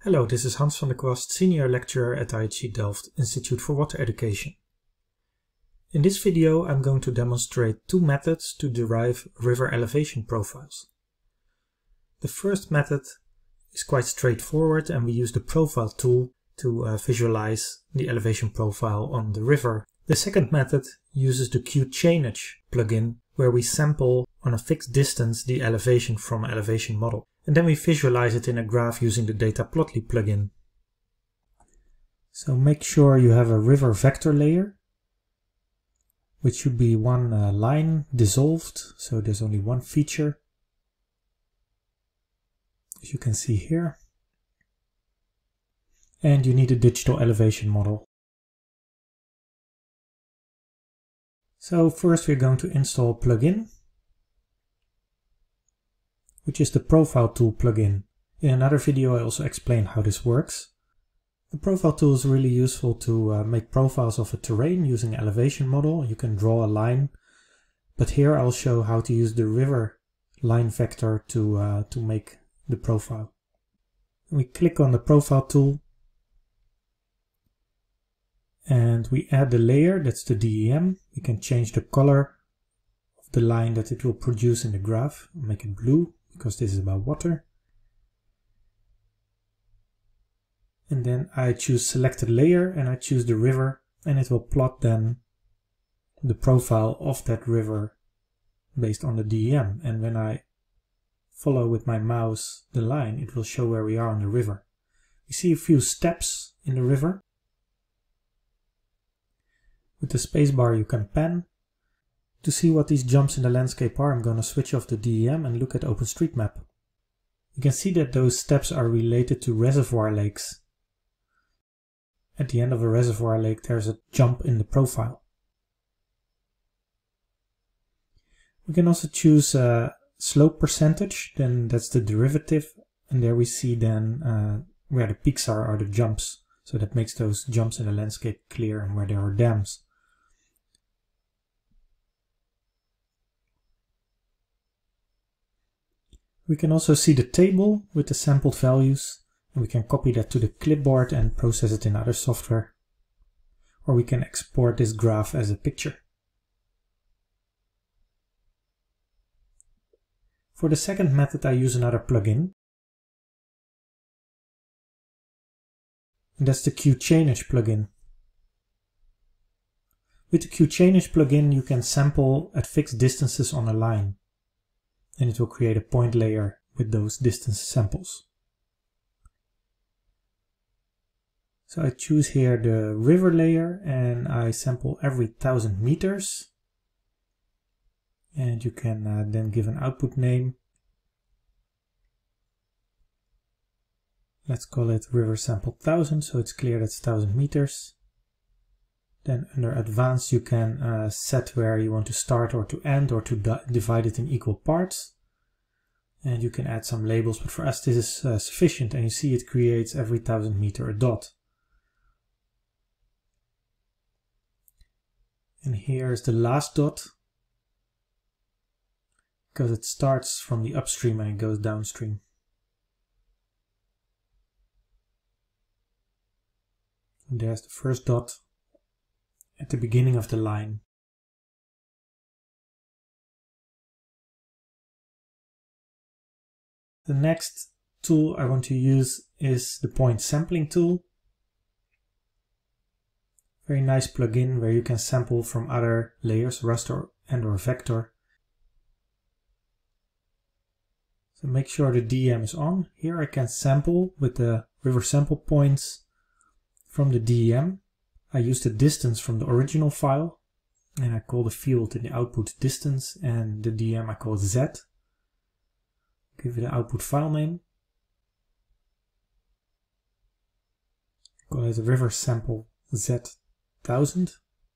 Hello, this is Hans van der Kwast, Senior Lecturer at IHE Delft Institute for Water Education. In this video I'm going to demonstrate two methods to derive river elevation profiles. The first method is quite straightforward and we use the profile tool to visualize the elevation profile on the river. The second method uses the QChange plugin where we sample on a fixed distance the elevation from an elevation model. And then we visualize it in a graph using the Dataplotly plugin. So make sure you have a river vector layer, which should be one line dissolved, so there's only one feature, as you can see here. And you need a digital elevation model. So first we're going to install a plugin, which is the Profile Tool plugin. In another video I also explained how this works. The Profile Tool is really useful to make profiles of a terrain using an elevation model. You can draw a line, but here I'll show how to use the river line vector to make the profile. We click on the Profile Tool and we add the layer, that's the DEM. We can change the color of the line that it will produce in the graph, make it blue, because this is about water. And then I choose selected layer and I choose the river, and it will plot then the profile of that river based on the DEM. And when I follow with my mouse the line, it will show where we are on the river. We see a few steps in the river. With the spacebar you can pan. To see what these jumps in the landscape are, I'm going to switch off the DEM and look at OpenStreetMap. You can see that those steps are related to reservoir lakes. At the end of a reservoir lake there's a jump in the profile. We can also choose a slope percentage, then that's the derivative, and there we see then where the peaks are the jumps. So that makes those jumps in the landscape clear and where there are dams. We can also see the table with the sampled values, and we can copy that to the clipboard and process it in other software. Or we can export this graph as a picture. For the second method I use another plugin. And that's the QChange plugin. With the QChange plugin you can sample at fixed distances on a line. And it will create a point layer with those distance samples. So I choose here the river layer and I sample every 1000 meters. And you can then give an output name. Let's call it river sample 1000, so it's clear that's 1000 meters. Then under advanced you can set where you want to start or to end or to divide it in equal parts. And you can add some labels, but for us this is sufficient, and you see it creates every 1000 meter a dot. And here's the last dot, because it starts from the upstream and it goes downstream. And there's the first dot at the beginning of the line. The next tool I want to use is the point sampling tool. Very nice plugin where you can sample from other layers, raster and/or vector. So make sure the DEM is on. Here I can sample with the river sample points from the DEM. I use the distance from the original file and I call the field in the output distance, and the DEM I call Z. Give it an output file name. Call it river sample Z1000.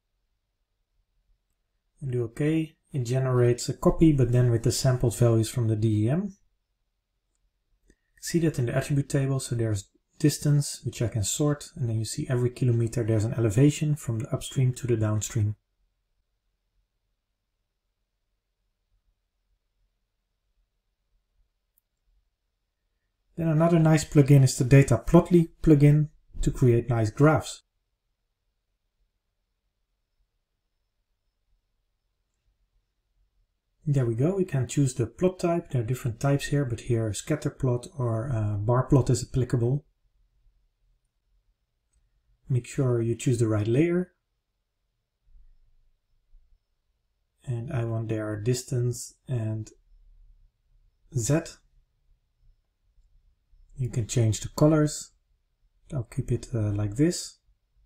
And do OK. It generates a copy, but then with the sampled values from the DEM. See that in the attribute table, so there's distance, which I can sort, and then you see every kilometer there's an elevation from the upstream to the downstream. Then another nice plugin is the Data Plotly plugin to create nice graphs. There we go, we can choose the plot type. There are different types here, but here scatter plot or bar plot is applicable. Make sure you choose the right layer. And I want there distance and Z. You can change the colors. I'll keep it like this.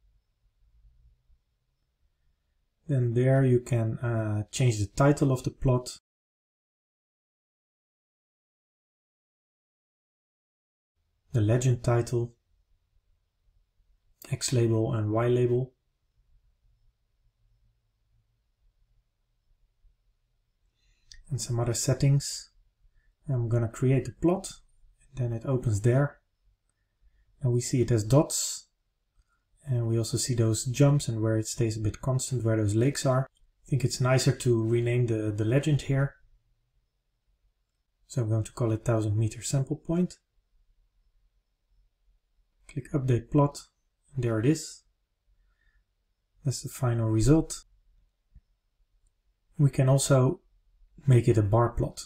Then there you can change the title of the plot. The legend title, X label and Y label. And some other settings. I'm gonna create the plot, and then it opens there. And we see it as dots. And we also see those jumps and where it stays a bit constant, where those lakes are. I think it's nicer to rename the legend here. So I'm going to call it 1000 meter sample point. Click update plot, and there it is. That's the final result. We can also make it a bar plot.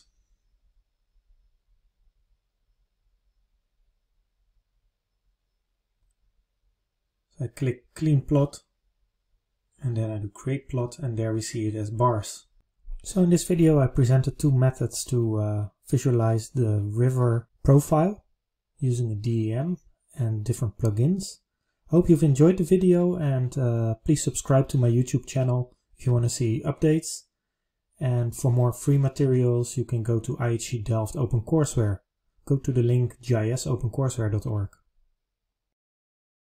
So I click clean plot, and then I do create plot, and there we see it as bars. So in this video I presented two methods to visualize the river profile using a DEM and different plugins. Hope you've enjoyed the video, and please subscribe to my YouTube channel if you want to see updates. And for more free materials you can go to IHE Delft OpenCourseware. Go to the link gisopencourseware.org.